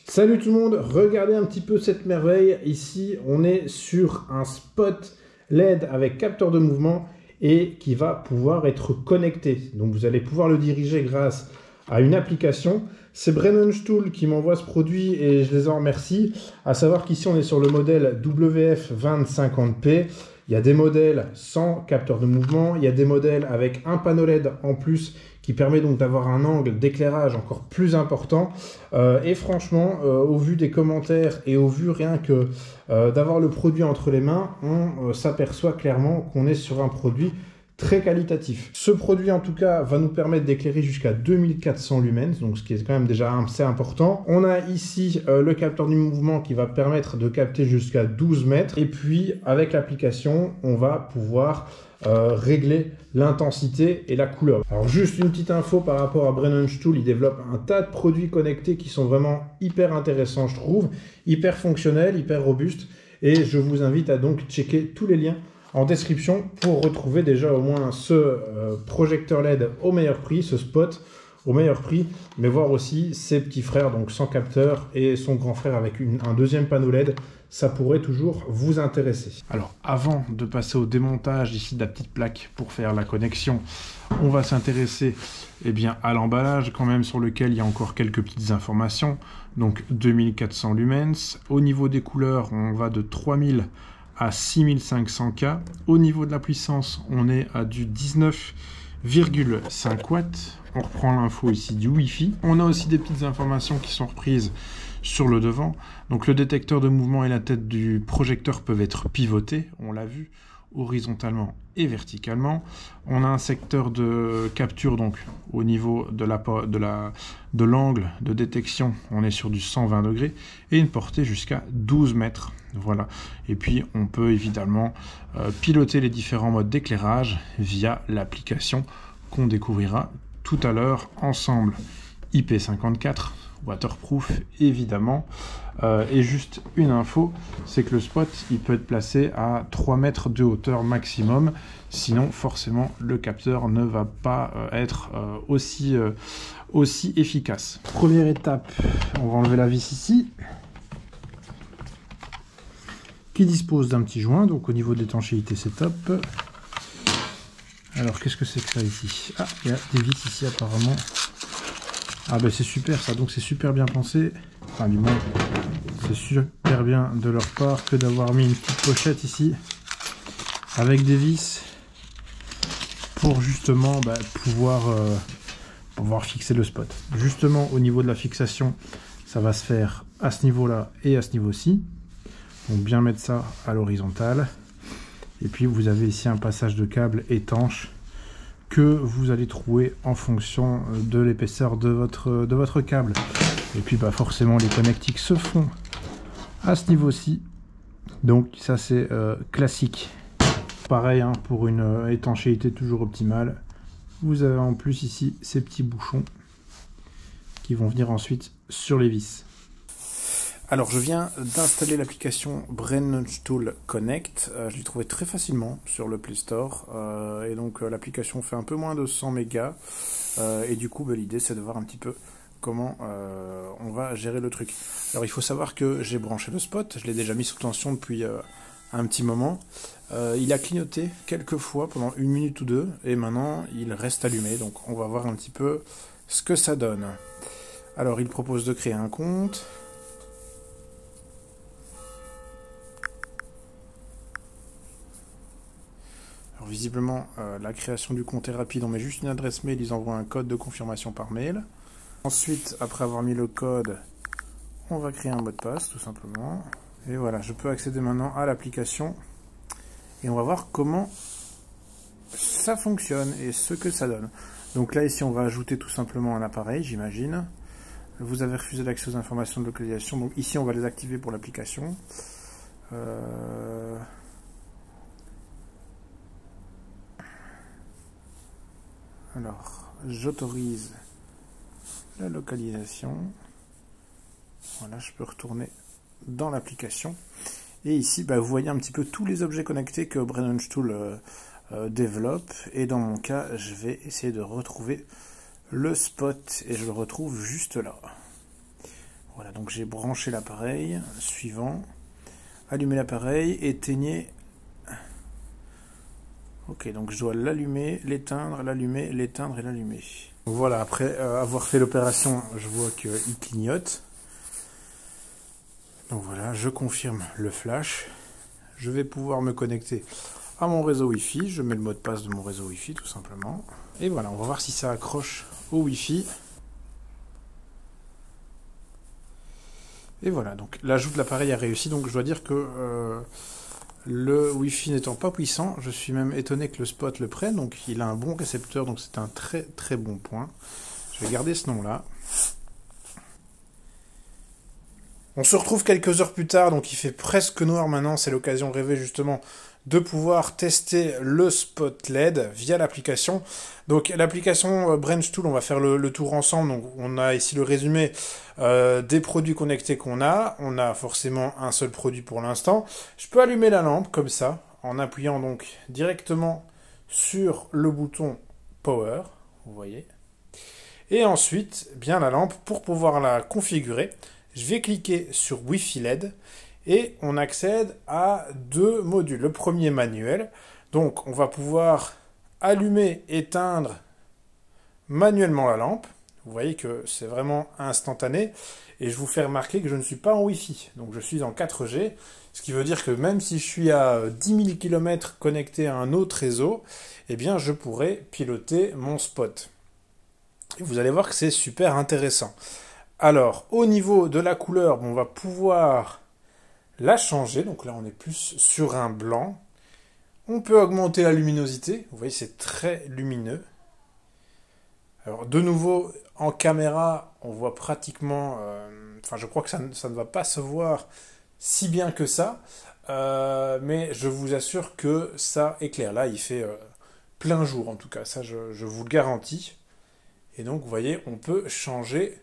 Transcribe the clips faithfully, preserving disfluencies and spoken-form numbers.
Salut tout le monde, regardez un petit peu cette merveille. Ici, on est sur un spot L E D avec capteur de mouvement et qui va pouvoir être connecté. Donc vous allez pouvoir le diriger grâce à une application. C'est Brennenstuhl qui m'envoie ce produit et je les en remercie. À savoir qu'ici, on est sur le modèle W F vingt cinquante P. Il y a des modèles sans capteur de mouvement, il y a des modèles avec un panneau L E D en plus qui permet donc d'avoir un angle d'éclairage encore plus important. Euh, et franchement, euh, au vu des commentaires et au vu rien que euh, d'avoir le produit entre les mains, on euh, s'aperçoit clairement qu'on est sur un produit très qualitatif. Ce produit en tout cas va nous permettre d'éclairer jusqu'à deux mille quatre cents lumens, donc ce qui est quand même déjà assez important. On a ici euh, le capteur du mouvement qui va permettre de capter jusqu'à douze mètres. Et puis avec l'application, on va pouvoir euh, régler l'intensité et la couleur. Alors juste une petite info par rapport à Brennenstuhl, il développe un tas de produits connectés qui sont vraiment hyper intéressants je trouve, hyper fonctionnels, hyper robustes. Et je vous invite à donc checker tous les liens en description pour retrouver déjà au moins ce euh, projecteur L E D au meilleur prix, ce spot au meilleur prix, mais voir aussi ses petits frères, donc sans capteur, et son grand frère avec une, un deuxième panneau L E D, ça pourrait toujours vous intéresser. Alors avant de passer au démontage ici de la petite plaque pour faire la connexion, on va s'intéresser eh bien, à l'emballage quand même sur lequel il y a encore quelques petites informations. Donc deux mille quatre cents lumens, au niveau des couleurs on va de trois mille à six mille cinq cents K. Au niveau de la puissance, on est à du dix-neuf virgule cinq watts. On reprend l'info ici du Wi-Fi. On a aussi des petites informations qui sont reprises sur le devant. Donc le détecteur de mouvement et la tête du projecteur peuvent être pivotés, on l'a vu, horizontalement et verticalement. On a un secteur de capture donc au niveau de la de la de l'angle de détection, on est sur du cent vingt degrés et une portée jusqu'à douze mètres. Voilà. Et puis on peut évidemment euh, piloter les différents modes d'éclairage via l'application qu'on découvrira tout à l'heure ensemble. I P cinquante-quatre, waterproof évidemment. Euh, et juste une info, c'est que le spot il peut être placé à trois mètres de hauteur maximum, sinon forcément le capteur ne va pas euh, être euh, aussi, euh, aussi efficace. Première étape, on va enlever la vis ici, qui dispose d'un petit joint, donc au niveau de l'étanchéité c'est top. Alors qu'est-ce que c'est que ça ici? Ah, il y a des vis ici apparemment. Ah ben c'est super ça, donc c'est super bien pensé, enfin du moins c'est super bien de leur part que d'avoir mis une petite pochette ici avec des vis pour justement bah, pouvoir, euh, pouvoir fixer le spot. Justement au niveau de la fixation, ça va se faire à ce niveau là et à ce niveau-ci, donc bien mettre ça à l'horizontale. Et puis vous avez ici un passage de câble étanche que vous allez trouver en fonction de l'épaisseur de votre, de votre câble. Et puis bah forcément les connectiques se font à ce niveau-ci. Donc ça c'est euh, classique. Pareil hein, pour une euh, étanchéité toujours optimale. Vous avez en plus ici ces petits bouchons qui vont venir ensuite sur les vis. Alors je viens d'installer l'application Brennenstuhl Connect, euh, je l'ai trouvé très facilement sur le Play Store, euh, et donc euh, l'application fait un peu moins de cent mégas, euh, et du coup bah, l'idée c'est de voir un petit peu comment euh, on va gérer le truc. Alors il faut savoir que j'ai branché le spot, je l'ai déjà mis sous tension depuis euh, un petit moment, euh, il a clignoté quelques fois pendant une minute ou deux, et maintenant il reste allumé, donc on va voir un petit peu ce que ça donne. Alors il propose de créer un compte. Alors, visiblement, euh, la création du compte est rapide. On met juste une adresse mail, ils envoient un code de confirmation par mail. Ensuite, après avoir mis le code, on va créer un mot de passe, tout simplement. Et voilà, je peux accéder maintenant à l'application. Et on va voir comment ça fonctionne et ce que ça donne. Donc là, ici, on va ajouter tout simplement un appareil, j'imagine. Vous avez refusé l'accès aux informations de localisation. Donc ici, on va les activer pour l'application. Euh... Alors, j'autorise la localisation. Voilà, je peux retourner dans l'application. Et ici, bah, vous voyez un petit peu tous les objets connectés que Brennenstuhl euh, euh, développe. Et dans mon cas, je vais essayer de retrouver le spot. Et je le retrouve juste là. Voilà, donc j'ai branché l'appareil. Suivant. Allumer l'appareil, éteignez. Ok, donc je dois l'allumer, l'éteindre, l'allumer, l'éteindre et l'allumer. Voilà, après euh, avoir fait l'opération, je vois qu'il clignote. Donc voilà, je confirme le flash. Je vais pouvoir me connecter à mon réseau Wi-Fi. Je mets le mot de passe de mon réseau Wi-Fi tout simplement. Et voilà, on va voir si ça accroche au Wi-Fi. Et voilà, donc l'ajout de l'appareil a réussi. Donc je dois dire que euh, le Wi-Fi n'étant pas puissant, je suis même étonné que le spot le prenne. Donc il a un bon récepteur, donc c'est un très très bon point. Je vais garder ce nom-là. On se retrouve quelques heures plus tard, donc il fait presque noir maintenant. C'est l'occasion rêvée justement de pouvoir tester le spot L E D via l'application. Donc l'application Branchtool, on va faire le, le tour ensemble. Donc on a ici le résumé euh, des produits connectés qu'on a. On a forcément un seul produit pour l'instant. Je peux allumer la lampe comme ça, en appuyant donc directement sur le bouton Power, vous voyez. Et ensuite, bien la lampe, pour pouvoir la configurer, je vais cliquer sur Wi-Fi L E D. Et on accède à deux modules. Le premier manuel, donc on va pouvoir allumer, éteindre manuellement la lampe. Vous voyez que c'est vraiment instantané. Et je vous fais remarquer que je ne suis pas en Wi-Fi. Donc je suis en quatre G. Ce qui veut dire que même si je suis à dix mille kilomètres connecté à un autre réseau, eh bien je pourrais piloter mon spot. Et vous allez voir que c'est super intéressant. Alors, au niveau de la couleur, on va pouvoir la changer, donc là on est plus sur un blanc. On peut augmenter la luminosité, vous voyez c'est très lumineux. Alors de nouveau en caméra on voit pratiquement, euh, enfin je crois que ça, ça ne va pas se voir si bien que ça, euh, mais je vous assure que ça éclaire. Là il fait euh, plein jour en tout cas, ça je, je vous le garantis. Et donc vous voyez on peut changer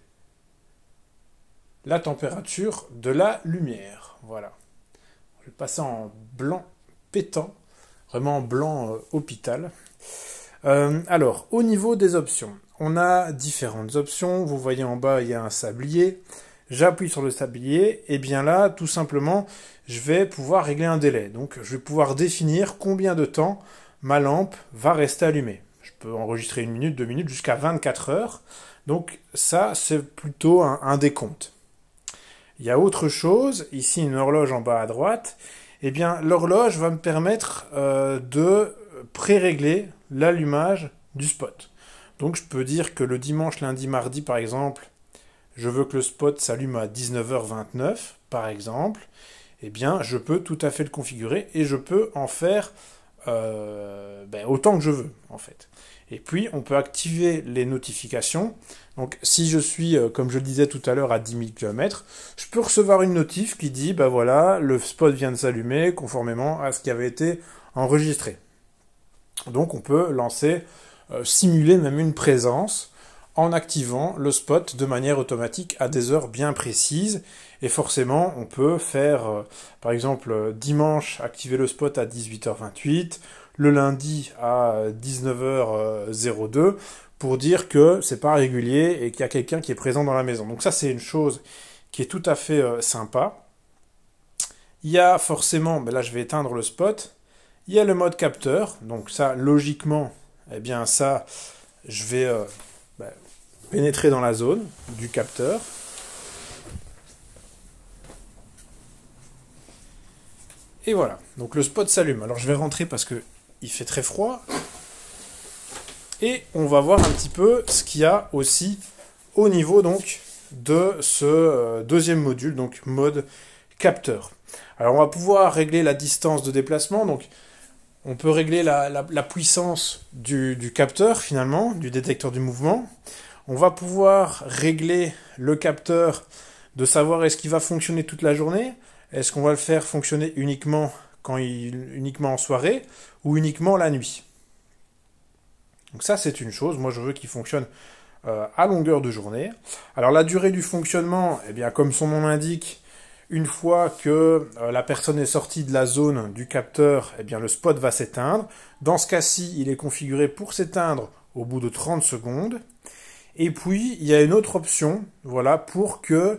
la température de la lumière. Voilà. Je vais passer en blanc pétant, vraiment blanc euh, hôpital. Euh, alors, au niveau des options, on a différentes options. Vous voyez en bas, il y a un sablier. J'appuie sur le sablier, et bien là, tout simplement, je vais pouvoir régler un délai. Donc, je vais pouvoir définir combien de temps ma lampe va rester allumée. Je peux enregistrer une minute, deux minutes, jusqu'à vingt-quatre heures. Donc, ça, c'est plutôt un, un décompte. Il y a autre chose, ici une horloge en bas à droite, eh bien l'horloge va me permettre euh, de pré-régler l'allumage du spot. Donc je peux dire que le dimanche, lundi, mardi par exemple, je veux que le spot s'allume à dix-neuf heures vingt-neuf par exemple, eh bien je peux tout à fait le configurer et je peux en faire euh, ben, autant que je veux en fait. Et puis, on peut activer les notifications. Donc, si je suis, euh, comme je le disais tout à l'heure, à dix mille kilomètres, je peux recevoir une notif qui dit, ben voilà, le spot vient de s'allumer conformément à ce qui avait été enregistré. Donc, on peut lancer, euh, simuler même une présence en activant le spot de manière automatique à des heures bien précises. Et forcément, on peut faire, euh, par exemple, euh, dimanche, activer le spot à dix-huit heures vingt-huit, le lundi à dix-neuf heures zéro deux pour dire que c'est pas régulier et qu'il y a quelqu'un qui est présent dans la maison. Donc ça c'est une chose qui est tout à fait euh, sympa. Il y a forcément, ben là je vais éteindre le spot, il y a le mode capteur, donc ça logiquement, eh bien ça je vais euh, ben, pénétrer dans la zone du capteur. Et voilà, donc le spot s'allume. Alors je vais rentrer parce que il fait très froid. Et on va voir un petit peu ce qu'il y a aussi au niveau donc de ce euh, deuxième module, donc mode capteur. Alors on va pouvoir régler la distance de déplacement. Donc on peut régler la, la, la puissance du, du capteur finalement, du détecteur du mouvement. On va pouvoir régler le capteur de savoir est-ce qu'il va fonctionner toute la journée. Est-ce qu'on va le faire fonctionner uniquement, quand il, uniquement en soirée ou uniquement la nuit? Donc ça, c'est une chose. Moi, je veux qu'il fonctionne euh, à longueur de journée. Alors, la durée du fonctionnement, eh bien, comme son nom l'indique, une fois que euh, la personne est sortie de la zone du capteur, eh bien, le spot va s'éteindre. Dans ce cas-ci, il est configuré pour s'éteindre au bout de trente secondes. Et puis, il y a une autre option, voilà, pour que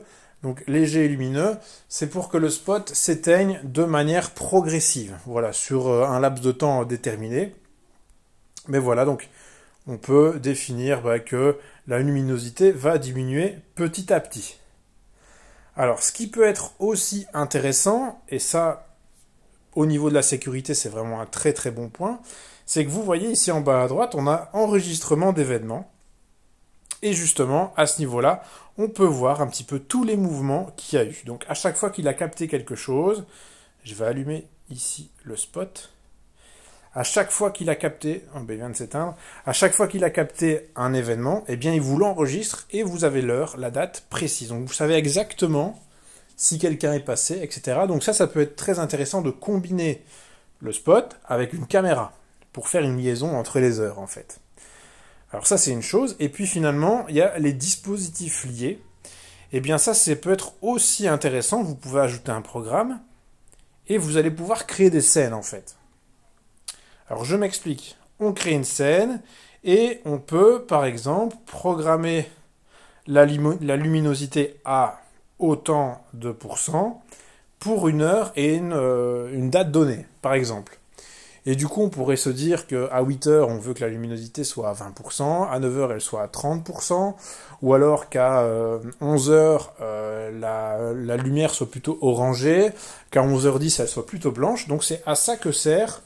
Donc léger et lumineux, c'est pour que le spot s'éteigne de manière progressive, voilà, sur un laps de temps déterminé. Mais voilà, donc on peut définir bah, que la luminosité va diminuer petit à petit. Alors, ce qui peut être aussi intéressant, et ça, au niveau de la sécurité, c'est vraiment un très très bon point, c'est que vous voyez ici en bas à droite, on a enregistrement d'événements. Et justement, à ce niveau-là, on peut voir un petit peu tous les mouvements qu'il y a eu. Donc, à chaque fois qu'il a capté quelque chose, je vais allumer ici le spot. À chaque fois qu'il a capté, oh ben il vient de s'éteindre, à chaque fois qu'il a capté un événement, eh bien il vous l'enregistre et vous avez l'heure, la date précise. Donc vous savez exactement si quelqu'un est passé, et cetera. Donc ça, ça peut être très intéressant de combiner le spot avec une caméra pour faire une liaison entre les heures en fait. Alors ça c'est une chose. Et puis finalement, il y a les dispositifs liés. Eh bien ça, ça peut être aussi intéressant. Vous pouvez ajouter un programme et vous allez pouvoir créer des scènes en fait. Alors je m'explique, on crée une scène et on peut par exemple programmer la, la luminosité à autant de pourcents pour une heure et une, euh, une date donnée par exemple. Et du coup on pourrait se dire qu'à huit heures on veut que la luminosité soit à vingt pour cent, à neuf heures elle soit à trente pour cent, ou alors qu'à euh, onze heures euh, la, la lumière soit plutôt orangée, qu'à onze heures dix elle soit plutôt blanche. Donc c'est à ça que sert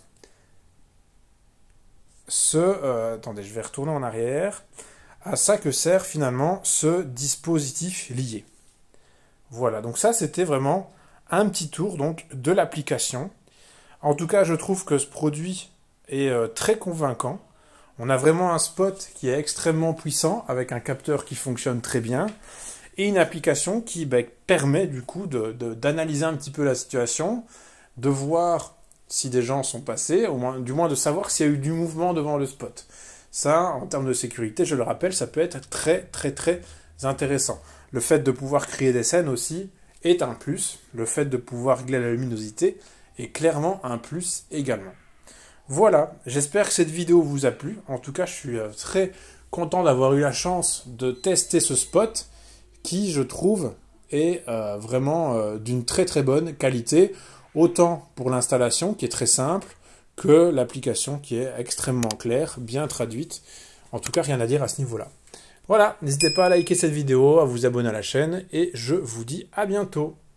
ce... Euh, attendez, je vais retourner en arrière. À ça que sert finalement ce dispositif lié. Voilà, donc ça c'était vraiment un petit tour donc de l'application. En tout cas, je trouve que ce produit est euh, très convaincant. On a vraiment un spot qui est extrêmement puissant, avec un capteur qui fonctionne très bien, et une application qui bah, permet du coup de, de, d'analyser un petit peu la situation, de voir si des gens sont passés, au moins, du moins de savoir s'il y a eu du mouvement devant le spot. Ça, en termes de sécurité, je le rappelle, ça peut être très très très intéressant. Le fait de pouvoir créer des scènes aussi est un plus. Le fait de pouvoir régler la luminosité est clairement un plus également. Voilà, j'espère que cette vidéo vous a plu. En tout cas, je suis très content d'avoir eu la chance de tester ce spot qui, je trouve, est euh, vraiment euh, d'une très très bonne qualité. Autant pour l'installation qui est très simple que l'application qui est extrêmement claire, bien traduite. En tout cas, rien à dire à ce niveau-là. Voilà, n'hésitez pas à liker cette vidéo, à vous abonner à la chaîne et je vous dis à bientôt.